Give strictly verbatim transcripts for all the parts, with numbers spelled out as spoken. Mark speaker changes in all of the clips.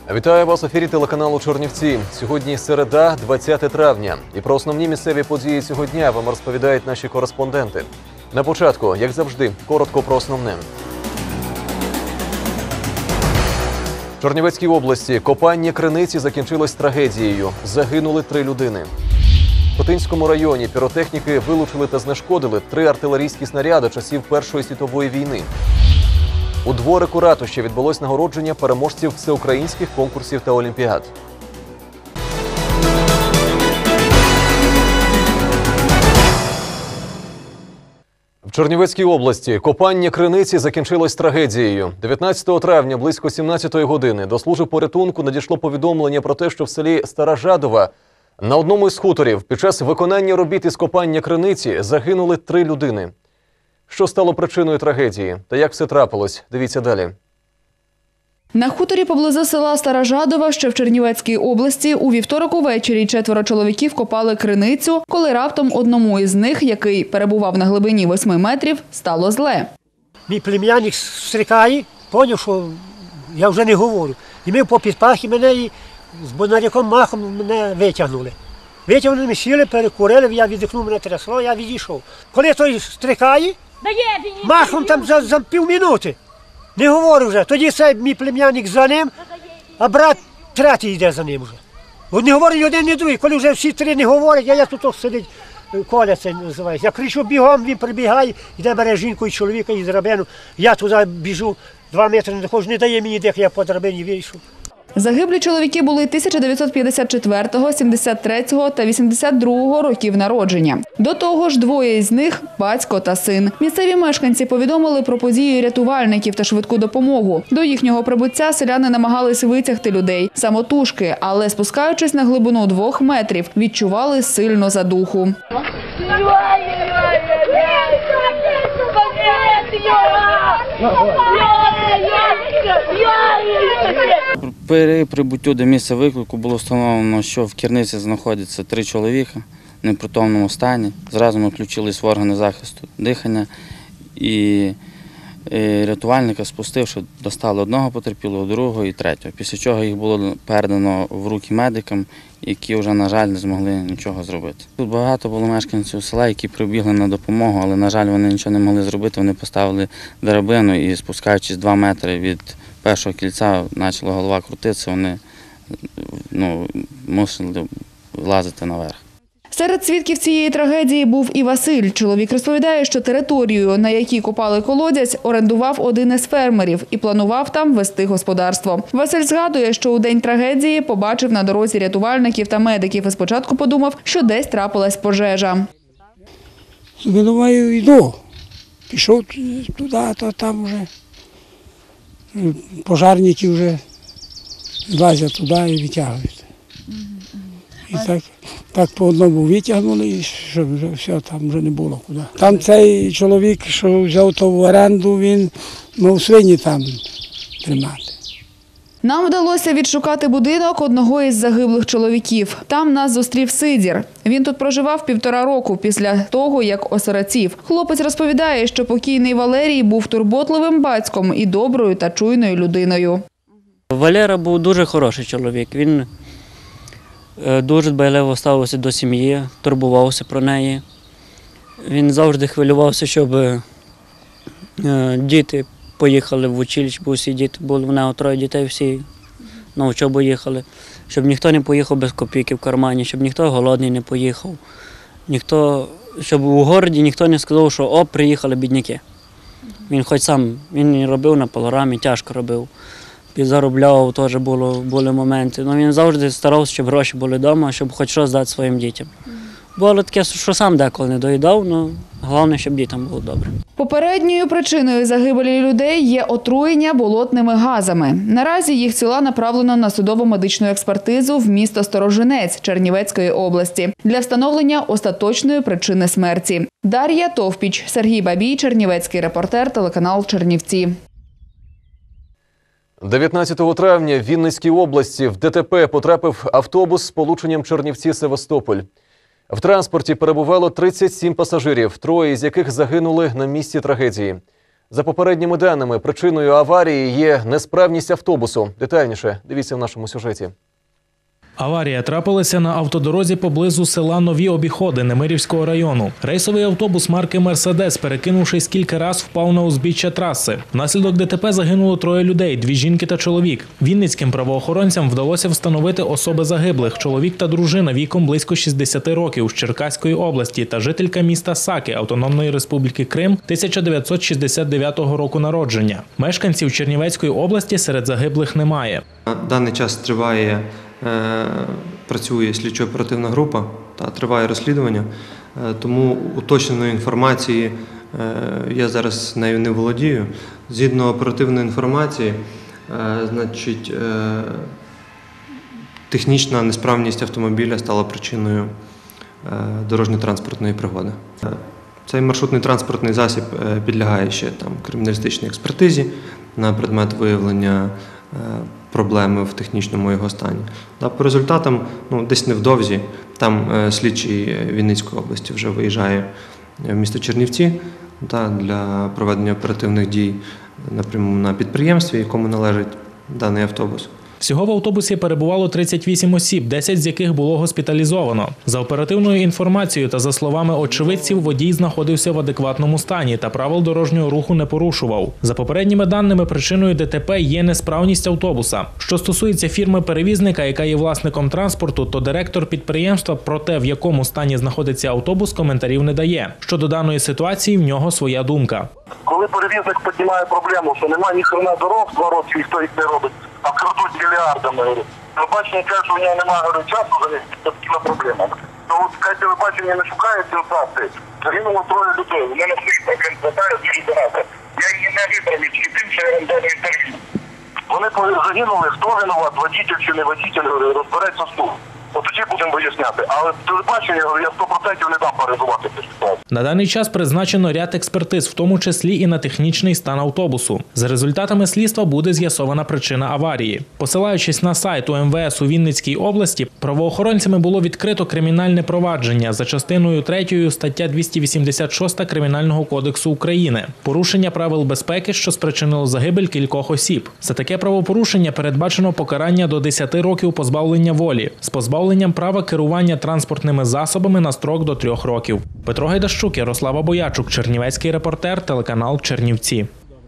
Speaker 1: Вітаю вас в ефірі телеканалу «Чернівці». Сьогодні середа, двадцяте травня. І про основні місцеві події цього дня вам розповідають наші кореспонденти. На початку, як завжди, коротко про основне. В Чернівецькій області копання криниці закінчилось трагедією. Загинули три людини. В Хотинському районі піротехніки вилучили та знешкодили три артилерійські снаряди часів Першої світової війни. У дворику ратуші відбулось нагородження переможців всеукраїнських конкурсів та олімпіад. В Чернівецькій області копання криниці закінчилось трагедією. дев'ятнадцятого травня близько сімнадцятої години до служби порятунку надійшло повідомлення про те, що в селі Стара Жадова на одному із хуторів під час виконання робіт із копання криниці загинули три людини. Що стало причиною трагедії та як все трапилось? Дивіться далі.
Speaker 2: На хуторі поблизу села Стара Жадова, що в Чернівецькій області, у вівторок увечері четверо чоловіків копали криницю, коли раптом одному із них, який перебував на глибині восьми метрів, стало зле.
Speaker 3: Мій плем'яник стрикає, зрозумів, що я вже не говорю. І ми по підпахі мене і з бонаряком махом мене витягнули. Витягнули, ми сіли, перекурили, я віддихнув, мене трясло, я відійшов. Коли той стрикає, махом там за, за півмінути. Не говорю вже. Тоді цей мій плем'яник за ним, а брат третій йде за ним вже. Не говорить один, ні другий. Коли вже всі три не говорять, а я тут сидить, Коля це називається. Я кричу бігом, він прибігає, йде бере жінку і чоловіка і драбину. Я туди біжу, два метри не доходжу, не дає мені дих, я по драбині вийшов.
Speaker 2: Загиблі чоловіки були тисяча дев'ятсот п'ятдесят четвертого, сімдесят третього та вісімдесят другого років народження. До того ж, двоє із них – батько та син. Місцеві мешканці повідомили про подію рятувальників та швидку допомогу. До їхнього прибуття селяни намагались витягти людей самотужки, але спускаючись на глибину двох метрів, відчували сильну задуху.
Speaker 4: При прибуттю до місця виклику було встановлено, що в керниці знаходяться три чоловіка в непритомному стані. Зразу ми включились в органи захисту дихання і рятувальника спустивши, достали одного потерпілого, другого і третього. Після чого їх було передано в руки медикам, які вже, на жаль, не змогли нічого зробити. Тут багато було мешканців села, які прибігли на допомогу, але, на жаль, вони нічого не могли зробити. Вони поставили драбину і, спускаючись два метри від першого кільця, почала голова крутитися, вони ну, мусили лазити наверх.
Speaker 2: Серед свідків цієї трагедії був і Василь. Чоловік розповідає, що територію, на якій копали колодязь, орендував один із фермерів і планував там вести господарство. Василь згадує, що у день трагедії побачив на дорозі рятувальників та медиків і спочатку подумав, що десь трапилась пожежа.
Speaker 5: Я думаю, йду. Пішов туди, то там вже пожарники вже злазять туди і витягують. І так, так по одному витягнули, і щоб вже все, там вже не було куди. Там цей чоловік, що взяв то в оренду, він мав свині там тримати.
Speaker 2: Нам вдалося відшукати будинок одного із загиблих чоловіків. Там нас зустрів Сидір. Він тут проживав півтора року після того, як осиротів. Хлопець розповідає, що покійний Валерій був турботливим батьком і доброю та чуйною людиною.
Speaker 6: Валера був дуже хороший чоловік. Він дуже дбайливо ставився до сім'ї, турбувався про неї. Він завжди хвилювався, щоб діти поїхали в училище, бо всі діти були, в нього троє дітей, всі на учобу їхали. Щоб ніхто не поїхав без копійки в кармані, щоб ніхто голодний не поїхав. Ніхто, щоб у городі ніхто не сказав, що о, приїхали бідняки. Він хоч сам, він робив на пилорамі, тяжко робив. Підзаробляв, теж було, були моменти. Но він завжди старався, щоб гроші були вдома, щоб хоч щось дати своїм дітям. Було таке, що сам деколи не доїдав, але головне, щоб дітям було добре.
Speaker 2: Попередньою причиною загибелі людей є отруєння болотними газами. Наразі їх тіла направлено на судово-медичну експертизу в місто Сторожинець Чернівецької області для встановлення остаточної причини смерті. Дар'я Товпіч, Сергій Бабій, Чернівецький репортер, телеканал «Чернівці».
Speaker 1: дев'ятнадцятого травня в Вінницькій області в ДТП потрапив автобус з сполученням Чернівці-Севастополь. В транспорті перебувало тридцять сім пасажирів, троє з яких загинули на місці трагедії. За попередніми даними, причиною аварії є несправність автобусу. Детальніше дивіться в нашому сюжеті.
Speaker 7: Аварія трапилася на автодорозі поблизу села Нові Обіходи Немирівського району. Рейсовий автобус марки «Мерседес», перекинувшись кілька разів, впав на узбіччя траси. Внаслідок ДТП загинуло троє людей – дві жінки та чоловік. Вінницьким правоохоронцям вдалося встановити особи загиблих – чоловік та дружина віком близько шістдесят років з Черкаської області та жителька міста Саки Автономної Республіки Крим тисяча дев'ятсот шістдесят дев'ятого року народження. Мешканців Чернівецької області серед загиблих немає.
Speaker 8: На даний час триває Працює слідчо-оперативна група та триває розслідування, тому уточненої інформації я зараз нею не володію. Згідно оперативної інформації, значить, технічна несправність автомобіля стала причиною дорожньо-транспортної пригоди. Цей маршрутний транспортний засіб підлягає ще там криміналістичній експертизі на предмет виявлення проблеми в технічному його стані. По результатам, ну, десь невдовзі, там слідчий Вінницької області вже виїжджає в місто Чернівці та, для проведення оперативних дій напряму на підприємстві, якому належить даний автобус.
Speaker 7: Всього в автобусі перебувало тридцять вісім осіб, десять з яких було госпіталізовано. За оперативною інформацією та за словами очевидців, водій знаходився в адекватному стані та правил дорожнього руху не порушував. За попередніми даними, причиною ДТП є несправність автобуса. Що стосується фірми-перевізника, яка є власником транспорту, то директор підприємства про те, в якому стані знаходиться автобус, коментарів не дає. Щодо даної ситуації, в нього своя думка.
Speaker 9: Коли перевізник піднімає проблему, що немає ні хрена дорог, два роки ніхто їх не робить, а крадуть мільярдами. Телебачення каже, що у нього немає говорю, часу за них такими проблемами. То от хай телебачення не шукає сенсації. Загинуло троє людей. У мене всіх таке хватає дуже багато. Я її не виправлю тільки тим, що я вам дав інтерв'ю. Вони загинули, хто винуват, водитель чи не водитель, розбереться суд. От тоді будемо виясняти. Але телебачення, я сто відсотків не дам перезувати цю ситуацію.
Speaker 7: На даний час призначено ряд експертиз, в тому числі і на технічний стан автобусу. За результатами слідства буде з'ясована причина аварії. Посилаючись на сайт У Ем Ве Ес у Вінницькій області, правоохоронцями було відкрито кримінальне провадження за частиною третьою стаття двісті вісімдесят шість Кримінального кодексу України. Порушення правил безпеки, що спричинило загибель кількох осіб. За таке правопорушення передбачено покарання до десяти років позбавлення волі з позбавленням права керування транспортними засобами на строк до трьох років. Петро Гайдащук, Ярослава Боячук, Чернівецький репортер, телеканал Чернівці.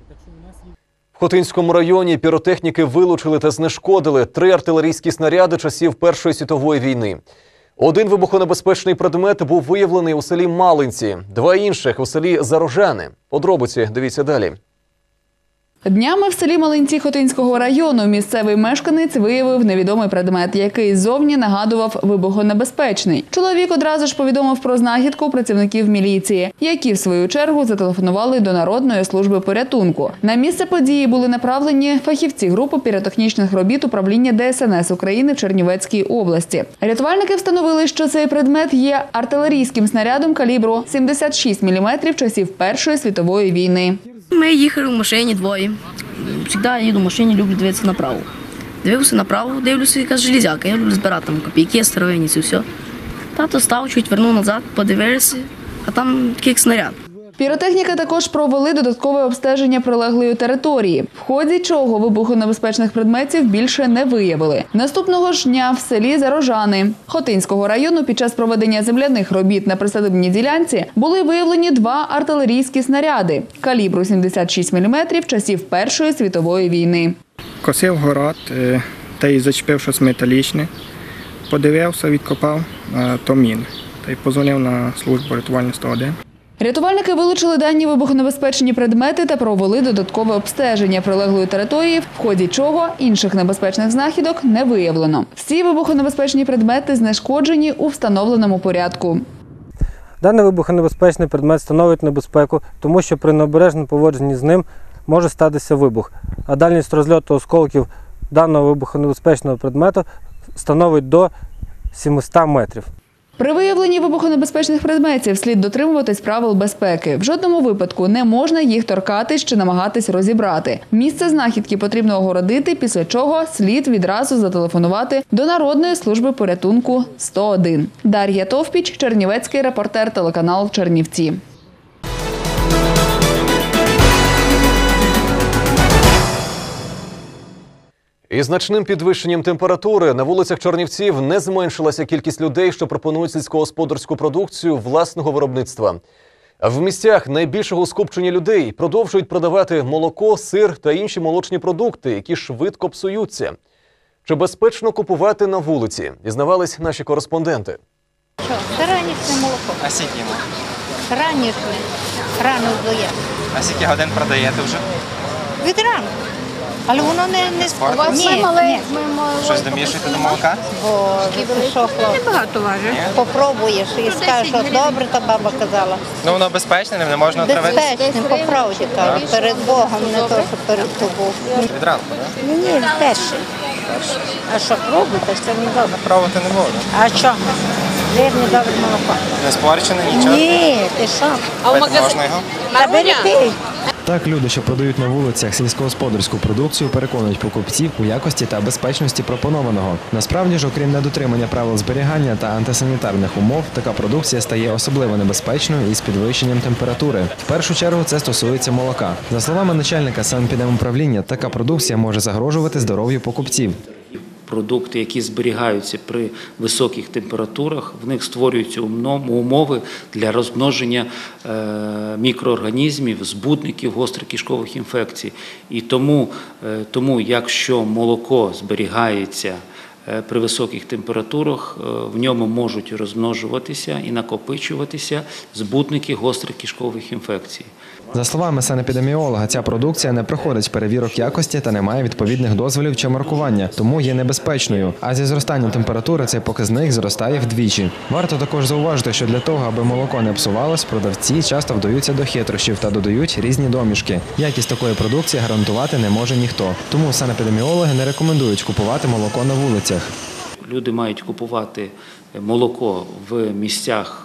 Speaker 1: В Хотинському районі піротехніки вилучили та знешкодили три артилерійські снаряди часів Першої світової війни. Один вибухонебезпечний предмет був виявлений у селі Малинці, два інших – у селі Зарожани. Подробиці дивіться далі.
Speaker 2: Днями в селі Малинці Хотинського району місцевий мешканець виявив невідомий предмет, який зовні нагадував вибухонебезпечний. Чоловік одразу ж повідомив про знахідку працівників міліції, які в свою чергу зателефонували до Народної служби порятунку. На місце події були направлені фахівці групи піротехнічних робіт управління Де Ес Ен Ес України в Чернівецькій області. Рятувальники встановили, що цей предмет є артилерійським снарядом калібру сімдесят шість міліметрів часів Першої світової війни.
Speaker 10: Ми їхали в машині двоє. Завжди їду в машині, люблю дивитися направо. Дивився направо, дивлюся, якась железяка. Я люблю збирати там копійки, старовинні, це все. Тато став, чуть вернув назад, подивився, а там такий снаряд.
Speaker 2: Піротехніки також провели додаткове обстеження прилеглої території, в ході чого вибухонебезпечних предметів більше не виявили. Наступного ж дня в селі Зарожани Хотинського району під час проведення земляних робіт на присадибній ділянці були виявлені два артилерійські снаряди калібру сімдесят шість міліметрів часів Першої світової війни.
Speaker 11: Косив город, та й зачепив щось металічне, подивився, відкопав, то міни. Та й позвонив на службу рятувальної сто один.
Speaker 2: Рятувальники вилучили дані вибухонебезпечні предмети та провели додаткове обстеження прилеглої території, в ході чого інших небезпечних знахідок не виявлено. Всі вибухонебезпечні предмети знешкоджені у встановленому порядку.
Speaker 12: Даний вибухонебезпечний предмет становить небезпеку, тому що при необережному поводженні з ним може статися вибух, а дальність розльоту осколків даного вибухонебезпечного предмету становить до сімсот метрів.
Speaker 2: При виявленні вибухонебезпечних предметів слід дотримуватись правил безпеки. В жодному випадку не можна їх торкатись чи намагатись розібрати. Місце знахідки потрібно огородити, після чого слід відразу зателефонувати до Народної служби порятунку сто один. Дар'я Товпіч, Чернівецький репортер, телеканал Чернівці.
Speaker 1: Із значним підвищенням температури на вулицях Чернівців не зменшилася кількість людей, що пропонують сільськогосподарську продукцію власного виробництва. А в місцях найбільшого скупчення людей продовжують продавати молоко, сир та інші молочні продукти, які швидко псуються. Чи безпечно купувати на вулиці? Дізнавались наші кореспонденти.
Speaker 13: Що, це ранішнє молоко.
Speaker 14: А скільки йому?
Speaker 13: Ранішнє. Рано вдоє.
Speaker 14: А скільки годин продаєте вже?
Speaker 13: Від ранку. Але воно не, не
Speaker 14: Спорту?
Speaker 13: Ні, ні.
Speaker 14: Щось домішуєте до молока?
Speaker 13: Бо висохло. Небагато важить. Попробуєш і скажеш, що добре, та баба казала.
Speaker 14: Ну воно безпечне, ним не можна отравити?
Speaker 13: Безпечним, по правді кажу. Перед Богом, не то, що перед тобою.
Speaker 14: Від ранку, так?
Speaker 13: Ні, перший. А що, пробуйте, це не добре.
Speaker 14: Пробувати не буду.
Speaker 13: А що? Вірне, добре молоко.
Speaker 14: Не спорчене, нічого?
Speaker 13: Ні, ти що?
Speaker 14: А в магазині? Можна його?
Speaker 13: Та бери ти.
Speaker 15: Так, люди, що продають на вулицях сільськогосподарську продукцію, переконують покупців у якості та безпечності пропонованого. Насправді ж, окрім недотримання правил зберігання та антисанітарних умов, така продукція стає особливо небезпечною із підвищенням температури. В першу чергу це стосується молока. За словами начальника санепідемуправління, така продукція може загрожувати здоров'ю покупців.
Speaker 16: Продукти, які зберігаються при високих температурах, в них створюються умови для розмноження мікроорганізмів, збудників гострокишкових інфекцій. І тому, тому якщо молоко зберігається при високих температурах, в ньому можуть розмножуватися і накопичуватися збудники гострокишкових інфекцій.
Speaker 15: За словами санепідеміолога, ця продукція не проходить перевірок якості та не має відповідних дозволів чи маркування, тому є небезпечною. А зі зростанням температури цей показник зростає вдвічі. Варто також зауважити, що для того, аби молоко не псувалось, продавці часто вдаються до хитрощів та додають різні домішки. Якість такої продукції гарантувати не може ніхто. Тому санепідеміологи не рекомендують купувати молоко на вулицях.
Speaker 16: Люди мають купувати молоко в місцях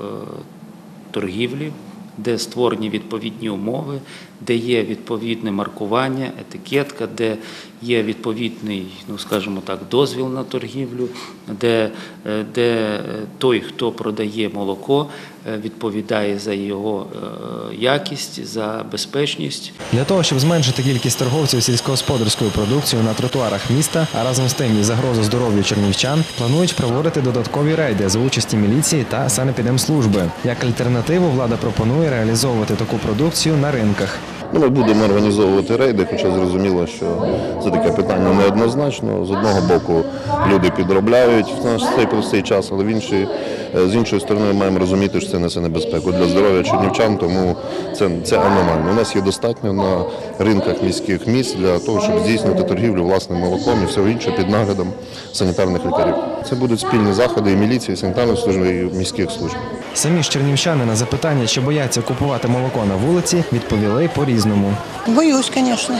Speaker 16: торгівлі, де створені відповідні умови, де є відповідне маркування, етикетка, де є відповідний, ну скажімо так, дозвіл на торгівлю, де, де той, хто продає молоко, відповідає за його якість, за безпечність.
Speaker 15: Для того, щоб зменшити кількість торговців сільськогосподарською продукцією на тротуарах міста, а разом з тим і загрозу здоров'ю чернівчан, планують проводити додаткові рейди за участі міліції та санепідемслужби. Як альтернативу влада пропонує реалізовувати таку продукцію на ринках.
Speaker 17: Ми будемо організовувати рейди, хоча зрозуміло, що це таке питання неоднозначно. З одного боку люди підробляють в наш цей простий час, але в іншій, з іншої сторони ми маємо розуміти, що це несе небезпеку для здоров'я чернівчан, тому це, це аномально. У нас є достатньо на ринках міських місць для того, щоб здійснити торгівлю власним молоком і всього інше під наглядом санітарних лікарів. Це будуть спільні заходи і міліції, і санітарної служби, і міських служб.
Speaker 15: Самі ж чернівчани на запитання, чи бояться купувати молоко на вулиці, відповіли по-різному.
Speaker 18: Боюсь, звісно.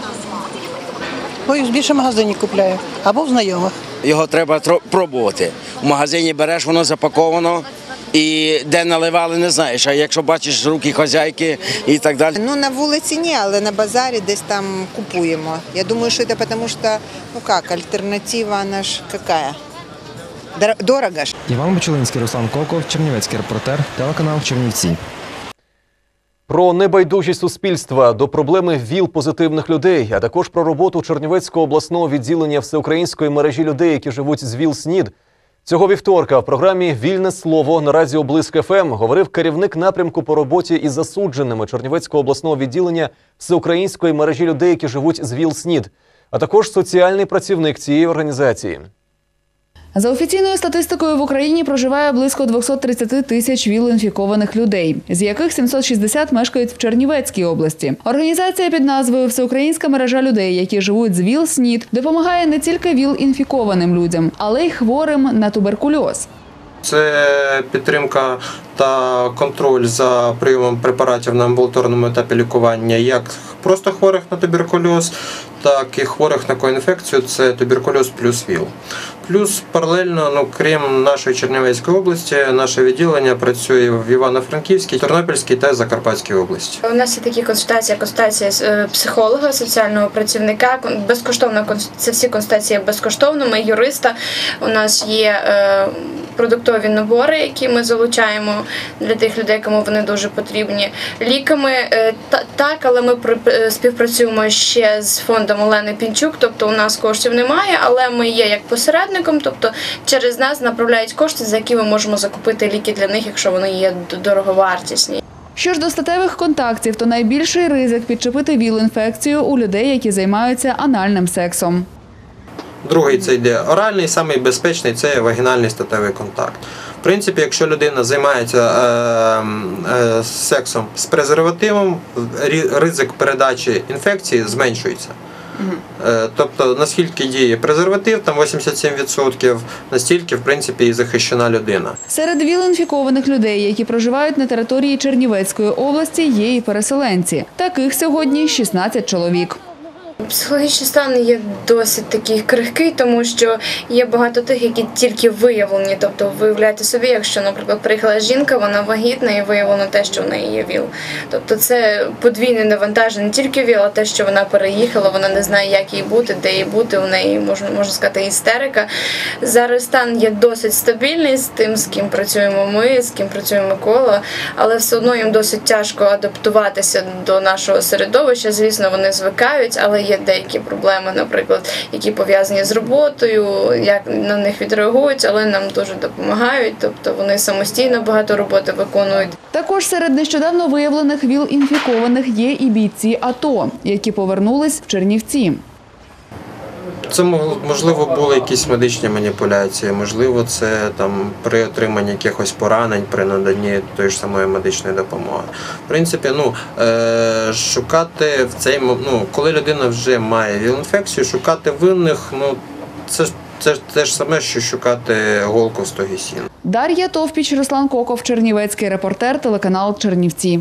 Speaker 18: Боюсь, більше в магазині купляю або в знайомих.
Speaker 19: Його треба пробувати. В магазині береш, воно запаковано, і де наливали, не знаєш. А якщо бачиш руки хазяйки і так далі.
Speaker 20: Ну, на вулиці ні, але на базарі десь там купуємо. Я думаю, що це тому, що, ну як, альтернатива, вона ж яка? Дорого ж.
Speaker 15: Іван Бочулинський, Руслан Коков, Чернівецький репортер, телеканал Чернівці.
Speaker 1: Про небайдужість суспільства до проблеми ВІЛ-позитивних людей, а також про роботу Чернівецького обласного відділення всеукраїнської мережі людей, які живуть з ВІЛ-СНІД. Цього вівторка в програмі «Вільне слово» на радіо Блиск-ФМ говорив керівник напрямку по роботі із засудженими Чернівецького обласного відділення всеукраїнської мережі людей, які живуть з ВІЛ-СНІД, а також соціальний працівник цієї організації.
Speaker 2: За офіційною статистикою в Україні проживає близько двісті тридцять тисяч ВІЛ-інфікованих людей, з яких сімсот шістдесят мешкають в Чернівецькій області. Організація під назвою «Всеукраїнська мережа людей, які живуть з ВІЛ-СНІД» допомагає не тільки ВІЛ-інфікованим людям, але й хворим на туберкульоз.
Speaker 21: Це підтримка та контроль за прийомом препаратів на амбулаторному етапі лікування як просто хворих на туберкульоз, так і хворих на коінфекцію, це туберкульоз плюс ВІЛ. Плюс паралельно, ну, крім нашої Чернівецької області, наше відділення працює в Івано-Франківській, Тернопільській та Закарпатській області.
Speaker 22: У нас є такі консультації, консультації з психолога, соціального працівника, безкоштовно, це всі консультації безкоштовно, ми юриста, у нас є продуктові набори, які ми залучаємо для тих людей, кому вони дуже потрібні. Ліками так, але ми співпрацюємо ще з фондом Олени Пінчук, тобто у нас коштів немає, але ми є як посередником, тобто через нас направляють кошти, за які ми можемо закупити ліки для них, якщо вони є дороговартісні.
Speaker 2: Що ж до статевих контактів, то найбільший ризик підчепити ВІЛ-інфекцію у людей, які займаються анальним сексом.
Speaker 21: Другий це йде оральний, самий безпечний – це вагінальний статевий контакт. В принципі, якщо людина займається е, е, сексом з презервативом, ризик передачі інфекції зменшується. Е, тобто, наскільки діє презерватив, там вісімдесят сім відсотків, настільки, в принципі, і захищена людина.
Speaker 2: Серед ВІЛ-інфікованих людей, які проживають на території Чернівецької області, є і переселенці. Таких сьогодні шістнадцять чоловік.
Speaker 22: Психологічний стан є досить такий крихкий, тому що є багато тих, які тільки виявлені. Тобто, виявляйте собі, якщо, наприклад, приїхала жінка, вона вагітна і виявлено те, що в неї є ВІЛ. Тобто це подвійне навантаження, не тільки ВІЛ, а те, що вона переїхала, вона не знає, як їй бути, де їй бути, у неї, можна, можна сказати, істерика. Зараз стан є досить стабільний з тим, з ким працюємо ми, з ким працює Микола, але все одно їм досить тяжко адаптуватися до нашого середовища. Звісно, вони звикають, але є деякі проблеми, наприклад, які пов'язані з роботою, як на них відреагують, але нам дуже допомагають, тобто вони самостійно багато роботи виконують.
Speaker 2: Також серед нещодавно виявлених ВІЛ-інфікованих є і бійці АТО, які повернулись в Чернівці.
Speaker 21: Це, можливо, були якісь медичні маніпуляції, можливо, це там при отриманні якихось поранень, при наданні тої ж самої медичної допомоги. В принципі, ну, е, шукати в цей, ну, коли людина вже має ВІЛ-інфекцію, шукати винних, ну, це ж Це ж те ж саме, що шукати голку в стогі сіна.
Speaker 2: Дар'я Товпіч, Руслан Коков, Чернівецький репортер, телеканал Чернівці.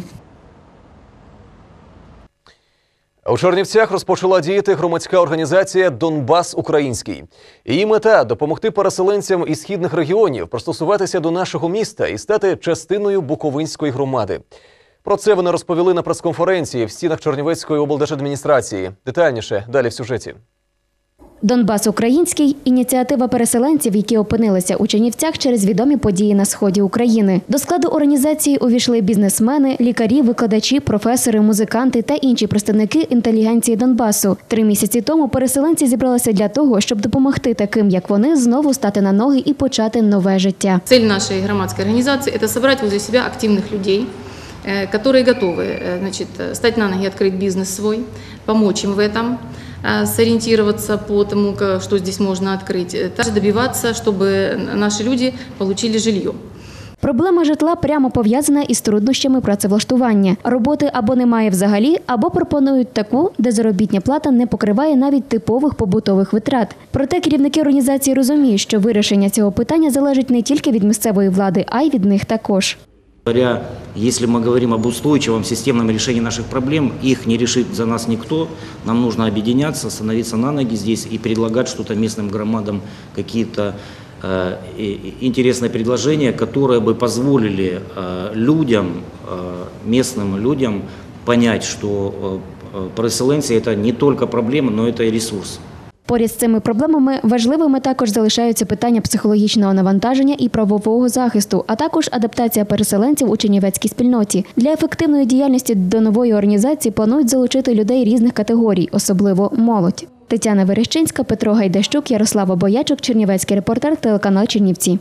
Speaker 1: У Чернівцях розпочала діяти громадська організація «Донбас Український». Її мета – допомогти переселенцям із східних регіонів пристосуватися до нашого міста і стати частиною Буковинської громади. Про це вони розповіли на прес-конференції в стінах Чернівецької облдержадміністрації. Детальніше далі в сюжеті.
Speaker 3: «Донбас Український» – ініціатива переселенців, які опинилися у Чернівцях через відомі події на сході України. До складу організації увійшли бізнесмени, лікарі, викладачі, професори, музиканти та інші представники інтелігенції Донбасу. Три місяці тому переселенці зібралися для того, щоб допомогти таким, як вони, знову стати на ноги і почати нове життя.
Speaker 4: Цель нашей громадской организации – это собрать возле себя активных людей, которые готовы, значит, стать на ноги, открыть бизнес свой, помочь им в этом, сориентироваться по тому, что здесь можно открыть, также добиваться, чтобы наши люди получили жилье.
Speaker 3: Проблема житла прямо пов'язана із труднощами працевлаштування. Роботи або немає взагалі, або пропонують таку, де заробітня плата не покриває навіть типових побутових витрат. Проте керівники організації розуміють, що вирішення цього питання залежить не тільки від місцевої влади, а й від них також.
Speaker 23: Если мы говорим об устойчивом системном решении наших проблем, их не решит за нас никто. Нам нужно объединяться, становиться на ноги здесь и предлагать что-то местным громадам, какие-то э, интересные предложения, которые бы позволили э, людям, э, местным людям понять, что э, переселенцы – это не только проблема, но это и ресурс.
Speaker 3: Поряд з цими проблемами важливими також залишаються питання психологічного навантаження і правового захисту, а також адаптація переселенців у чернівецькій спільноті. Для ефективної діяльності до нової організації планують залучити людей різних категорій, особливо молодь. Тетяна Верещинська, Петро Гайдащук, Ярослава Боячук, Чернівецький репортер, телеканал Чернівці.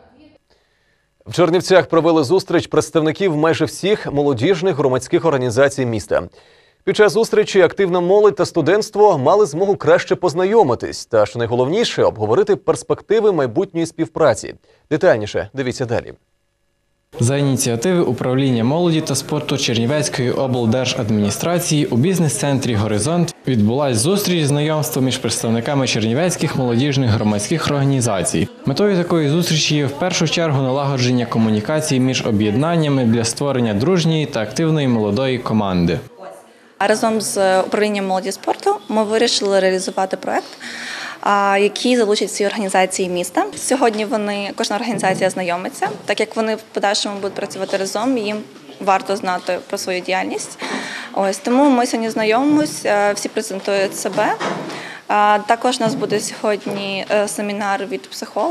Speaker 1: В Чернівцях провели зустріч представників майже всіх молодіжних громадських організацій міста. Під час зустрічі активна молодь та студентство мали змогу краще познайомитись та, що найголовніше, обговорити перспективи майбутньої співпраці. Детальніше дивіться далі.
Speaker 24: За ініціативи управління молоді та спорту Чернівецької облдержадміністрації у бізнес-центрі «Горизонт» відбулась зустріч знайомства між представниками чернівецьких молодіжних громадських організацій. Метою такої зустрічі є в першу чергу налагодження комунікації між об'єднаннями для створення дружньої та активної молодої команди.
Speaker 25: Разом з управлінням молоді спорту ми вирішили реалізувати проєкт, який залучить всі організації міста. Сьогодні вони, кожна організація знайомиться, так як вони в подальшому будуть працювати разом, їм варто знати про свою діяльність. Ось, тому ми сьогодні знайомимося, всі презентують себе. Також у нас буде сьогодні семінар від психолога,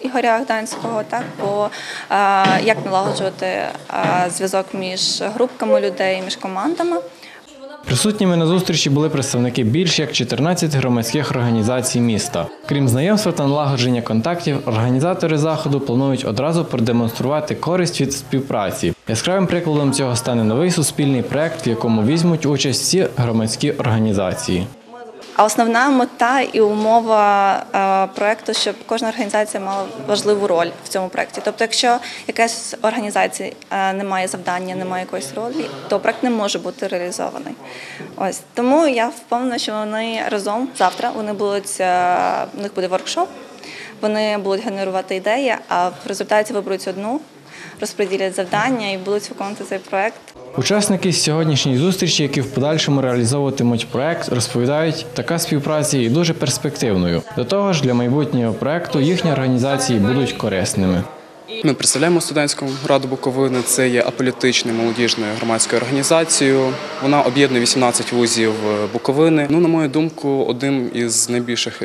Speaker 25: Ігоря Гданського, так, по як налагоджувати зв'язок між групками людей, між командами.
Speaker 24: Присутніми на зустрічі були представники більш як чотирнадцяти громадських організацій міста. Крім знайомства та налагодження контактів, організатори заходу планують одразу продемонструвати користь від співпраці. Яскравим прикладом цього стане новий суспільний проект, в якому візьмуть участь всі громадські організації.
Speaker 25: А основна мета і умова е, проєкту, щоб кожна організація мала важливу роль в цьому проєкті. Тобто, якщо якась організація е, не має завдання, не має якоїсь ролі, то проєкт не може бути реалізований. Ось тому я впевнена, що вони разом завтра вони будуть е, у них буде воркшоп, вони будуть генерувати ідеї, а в результаті виберуть одну, розподілять завдання і будуть виконувати цей проєкт.
Speaker 24: Учасники з сьогоднішньої зустрічі, які в подальшому реалізовуватимуть проект, розповідають, така співпраця є дуже перспективною. До того ж, для майбутнього проекту їхні організації будуть корисними.
Speaker 5: Ми представляємо студентську раду Буковини. Це є аполітичною молодіжною громадською організацією. Вона об'єднує вісімнадцять вузів Буковини. Ну, на мою думку, одним із найбільших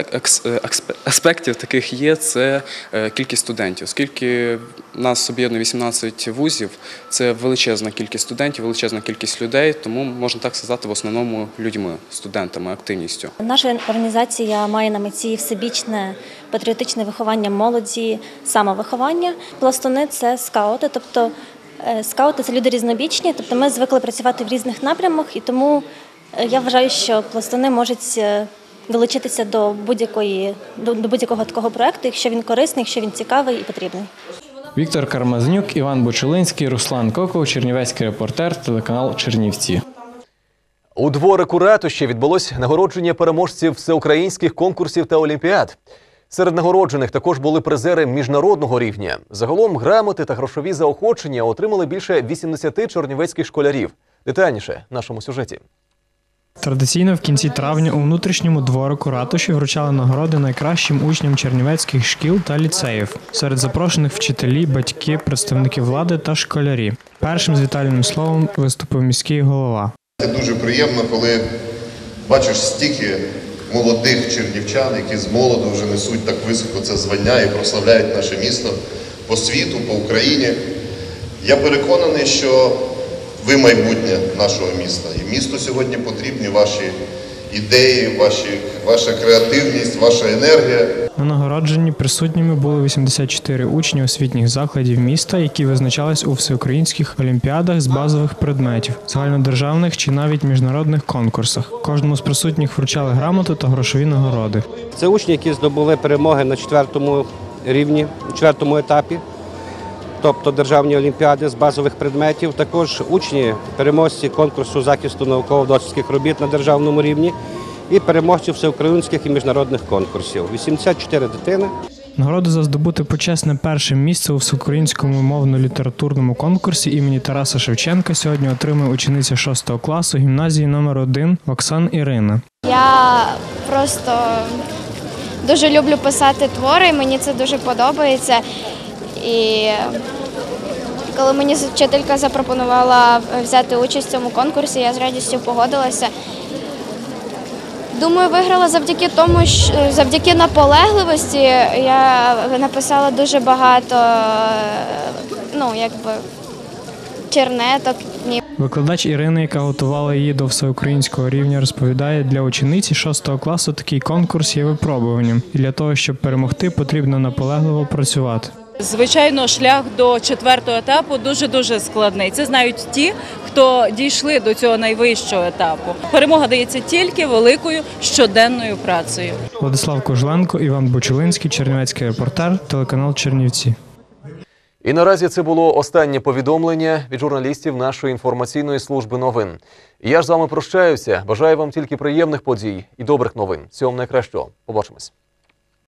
Speaker 5: аспектів таких є – це кількість студентів. Оскільки нас об'єднує вісімнадцять вузів, це величезна кількість студентів, величезна кількість людей, тому, можна так сказати, в основному людьми, студентами, активністю.
Speaker 6: Наша організація має на меті всебічне патріотичне виховання молоді, самовиховання. Пластуни – це скаути, тобто скаути – це люди різнобічні, тобто ми звикли працювати в різних напрямах, і тому я вважаю, що пластуни можуть долучитися до будь-якої, до будь-якого такого проєкту, якщо він корисний, якщо він цікавий і потрібний.
Speaker 24: Віктор Кармазнюк, Іван Бучелинський, Руслан Коков, Чернівецький репортер, телеканал Чернівці.
Speaker 1: У дворику ратуші відбулось нагородження переможців всеукраїнських конкурсів та олімпіад. Серед нагороджених також були призери міжнародного рівня. Загалом грамоти та грошові заохочення отримали більше вісімдесяти чернівецьких школярів. Детальніше в нашому сюжеті.
Speaker 7: Традиційно в кінці травня у внутрішньому дворику ратуші вручали нагороди найкращим учням чернівецьких шкіл та ліцеїв. Серед запрошених вчителі, батьки, представники влади та школярі. Першим з вітальним словом виступив міський голова.
Speaker 8: Це дуже приємно, коли бачиш стільки молодих чернівчан, які з молоду вже несуть так високо це звання і прославляють наше місто по світу, по Україні. Я переконаний, що ви майбутнє нашого міста. І місту сьогодні потрібні ваші ідеї, ваші, ваша креативність, ваша енергія.
Speaker 7: На нагородженні присутніми були вісімдесят чотири учні освітніх закладів міста, які визначались у всеукраїнських олімпіадах з базових предметів, загальнодержавних чи навіть міжнародних конкурсах. Кожному з присутніх вручали грамоти та грошові нагороди.
Speaker 9: Це учні, які здобули перемоги на четвертому рівні, четвертому етапі, тобто державні олімпіади з базових предметів. Також учні, переможці конкурсу захисту науково-дослідних робіт на державному рівні і переможці всеукраїнських і міжнародних конкурсів. вісімдесят чотири дитини.
Speaker 7: Нагороду за здобути почесне перше місце у всеукраїнському мовно-літературному конкурсі імені Тараса Шевченка сьогодні отримує учениця шостого класу гімназії номер один Оксан Ірина.
Speaker 26: Я просто дуже люблю писати твори, мені це дуже подобається. І коли мені вчителька запропонувала взяти участь в цьому конкурсі, я з радістю погодилася. Думаю, виграла завдяки тому, що завдяки наполегливості я написала дуже багато, ну, якби, чернеток.
Speaker 7: Викладач Ірина, яка готувала її до всеукраїнського рівня, розповідає, для учениці шостого класу такий конкурс є випробуванням. І для того, щоб перемогти, потрібно наполегливо працювати.
Speaker 27: Звичайно, шлях до четвертого етапу дуже-дуже складний. Це знають ті, хто дійшли до цього найвищого етапу. Перемога дається тільки великою щоденною працею.
Speaker 7: Владислав Кожленко, Іван Бучелинський, Чернівецький репортер, телеканал Чернівці.
Speaker 1: І наразі це було останнє повідомлення від журналістів нашої інформаційної служби новин. Я ж з вами прощаюся. Бажаю вам тільки приємних подій і добрих новин. Всього найкращого. Побачимось.